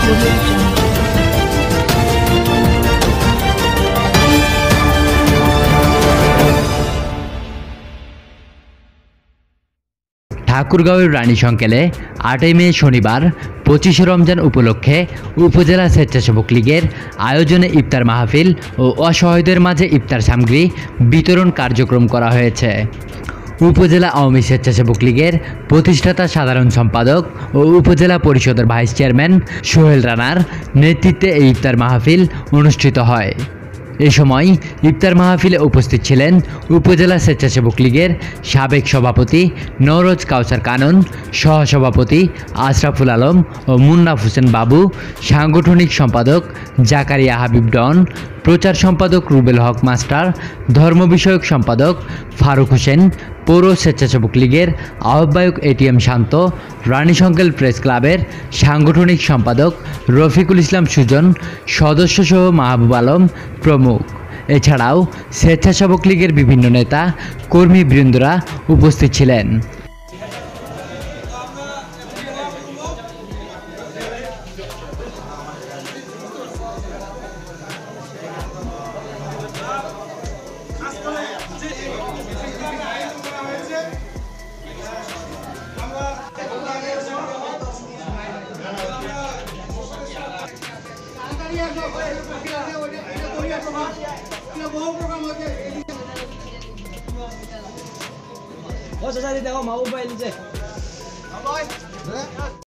ঠাকুরগাঁওয়ের রানীশঙ্কেলে 8 মে শনিবার 25 রমজান উপলক্ষে উপজেলা স্বেচ্ছাসেবক লীগের আয়োজনে ইফতার মাহফিল ও অসহায়দের মাঝে ইফতার সামগ্রী বিতরণ কার্যক্রম করা হয়েছে। উপজেলা আওয়ামী স্বেচ্ছাসেবক লীগের প্রতিষ্ঠাতা সাধারণ সম্পাদক ও উপজেলা পরিষদের ভাইস চেয়ারম্যান সোহেল রানার নেতৃত্বে এই ইফতার মাহফিল অনুষ্ঠিত হয়। এ সময় ইফতার মাহফিলে উপস্থিত ছিলেন উপজেলা স্বেচ্ছাসেবক লীগের সাবেক সভাপতি নওরোজ কাউসার কানন, সহসভাপতি আশরাফুল আলম ও মুন্নাফ হোসেন বাবু, সাংগঠনিক সম্পাদক জাকারিয়া হাবিব ডন, প্রচার সম্পাদক রুবেল হক মাস্টার, ধর্ম বিষয়ক সম্পাদক ফারুক হোসেন, পৌর স্বেচ্ছাসেবক লীগের আহ্বায়ক এটিএম শান্ত, রানীশঙ্কেল প্রেস ক্লাবের সাংগঠনিক সম্পাদক রফিকুল ইসলাম সুজন, সদস্যসহ মাহবুব আলম প্রমুখ। এছাড়াও স্বেচ্ছাসেবক লীগের বিভিন্ন নেতা কর্মীবৃন্দরা উপস্থিত ছিলেন। Oh, saya tadi tengok mau mobil je.